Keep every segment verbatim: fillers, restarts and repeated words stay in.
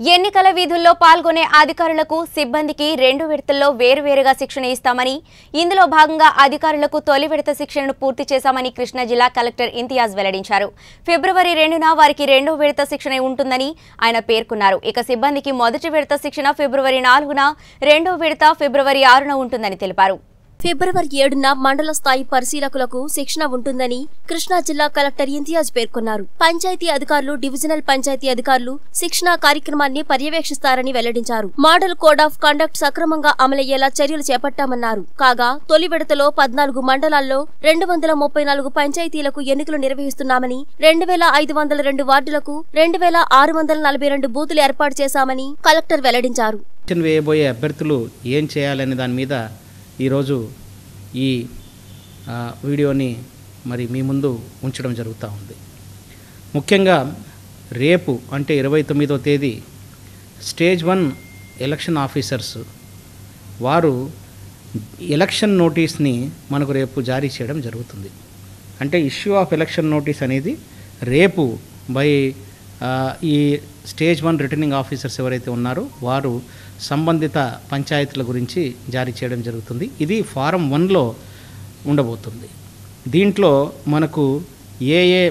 ఎన్నికల విధుల్లో పాల్గొనే అధికారులకు సిబ్బందికి రెండు విడతల్లో వేరువేరుగా శిక్షణ ఇస్తామని ఇందులో భాగంగా అధికారులకు తొలి విడత శిక్షణను పూర్తి చేశామని కృష్ణా జిల్లా కలెక్టర్ ఇంతియాజ్ వెల్లడించారు. ఫిబ్రవరి రెండున వారికి రెండో విడత శిక్షణ ఉంటుందని ఆయన పేర్కొన్నారు. ఇక సిబ్బందికి మొదటి విడత శిక్షణ ఫిబ్రవరి నాలుగున, రెండో విడత ఫిబ్రవరి ఆరున ఉంటుందని తెలిపారు. ఫిబ్రవరి ఏడున మండల స్థాయి పరిశీలకులకు శిక్షణ ఉంటుందని కృష్ణా జిల్లా కలెక్టర్ ఇంతియాజ్ పేర్కొన్నారు. పంచాయతీ అధికారులు, డివిజనల్ పంచాయతీ అధికారులు శిక్షణ కార్యక్రమాన్ని పర్యవేక్షిస్తారని వెల్లడించారు. మోడల్ కోడ్ ఆఫ్ కండక్ట్ సక్రమంగా అమలయ్యేలా చర్యలు చేపట్టామన్నారు. కాగా తొలి విడతలో పద్నాలుగు మండలాల్లో రెండు వందల ముప్పై నాలుగు పంచాయతీలకు ఎన్నికలు నిర్వహిస్తున్నామని, రెండు వేల ఐదు వందల రెండు వార్డులకు రెండు వేల ఆరు వందల నలభై రెండు బూతులు ఏర్పాటు చేశామని కలెక్టర్ వెల్లడించారు. వేయబోయే అభ్యర్థులు ఏం చేయాలనే దాని మీద ఈరోజు ఈ వీడియోని మరి మీ ముందు ఉంచడం జరుగుతూ ఉంది. ముఖ్యంగా రేపు అంటే ఇరవై తొమ్మిదో తేదీ స్టేజ్ వన్ ఎలక్షన్ ఆఫీసర్స్ వారు ఎలక్షన్ నోటీస్ని మనకు రేపు జారీ చేయడం జరుగుతుంది. అంటే ఇష్యూ ఆఫ్ ఎలక్షన్ నోటీస్ అనేది రేపు బై ఈ స్టేజ్ వన్ రిటర్నింగ్ ఆఫీసర్స్ ఎవరైతే ఉన్నారో వారు సంబంధిత పంచాయతీల గురించి జారీ చేయడం జరుగుతుంది. ఇది ఫారం వన్లో ఉండబోతుంది. దీంట్లో మనకు ఏ ఏ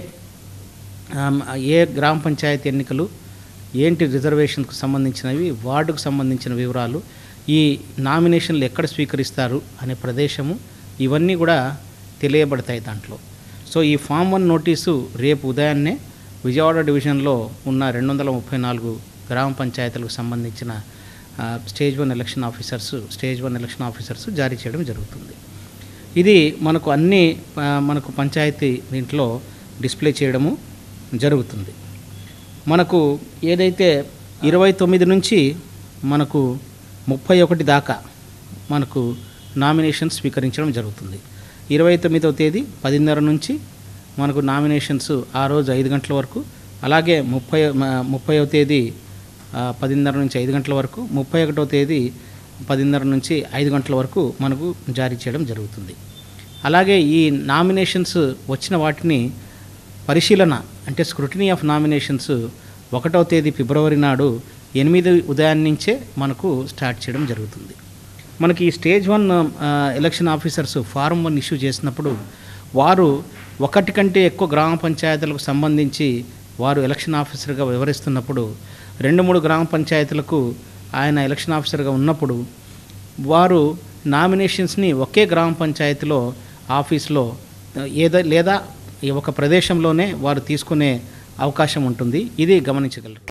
ఏ గ్రామ పంచాయతీ ఎన్నికలు ఏంటి, రిజర్వేషన్కు సంబంధించినవి, వార్డుకు సంబంధించిన వివరాలు, ఈ నామినేషన్లు ఎక్కడ స్వీకరిస్తారు అనే ప్రదేశము, ఇవన్నీ కూడా తెలియబడతాయి దాంట్లో. సో ఈ ఫామ్ వన్ నోటీసు రేపు ఉదయాన్నే విజయవాడ డివిజన్లో ఉన్న రెండు వందల ముప్పై నాలుగు గ్రామ పంచాయతీలకు సంబంధించిన stage one election officers stage one election officers జారీ చేయడం జరుగుతుంది. ఇది మనకు అన్ని మనకు పంచాయతీ దీంట్లో డిస్ప్లే చేయడము జరుగుతుంది. మనకు ఏదైతే ఇరవై తొమ్మిది నుంచి మనకు ముప్పై ఒకటి దాకా మనకు నామినేషన్స్ స్వీకరించడం జరుగుతుంది. ఇరవై తొమ్మిదవ తేదీ పదిన్నర నుంచి మనకు నామినేషన్స్ ఆ రోజు ఐదు గంటల వరకు, అలాగే ముప్పై ముప్పైవ తేదీ పదిన్నర నుంచి ఐదు గంటల వరకు, ముప్పై ఒకటో తేదీ పదిన్నర నుంచి ఐదు గంటల వరకు మనకు జారీ చేయడం జరుగుతుంది. అలాగే ఈ నామినేషన్స్ వచ్చిన వాటిని పరిశీలన అంటే స్క్రూటినీ ఆఫ్ నామినేషన్స్ ఒకటో తేదీ ఫిబ్రవరి నాడు ఎనిమిది ఉదయం నుంచే మనకు స్టార్ట్ చేయడం జరుగుతుంది. మనకి ఈ stage one election officers form one issue చేసినప్పుడు వారు ఒకటి కంటే ఎక్కువ గ్రామ పంచాయతీలకు సంబంధించి వారు ఎలక్షన్ ఆఫీసర్గా వివరిస్తున్నప్పుడు, రెండు మూడు గ్రామ పంచాయతీలకు ఆయన ఎలక్షన్ ఆఫీసర్గా ఉన్నప్పుడు వారు నామినేషన్స్ని ఒకే గ్రామ పంచాయతీలో ఆఫీస్లో ఏదో లేదా ఒక ప్రదేశంలోనే వారు తీసుకునే అవకాశం ఉంటుంది. ఇది గమనించగలరు.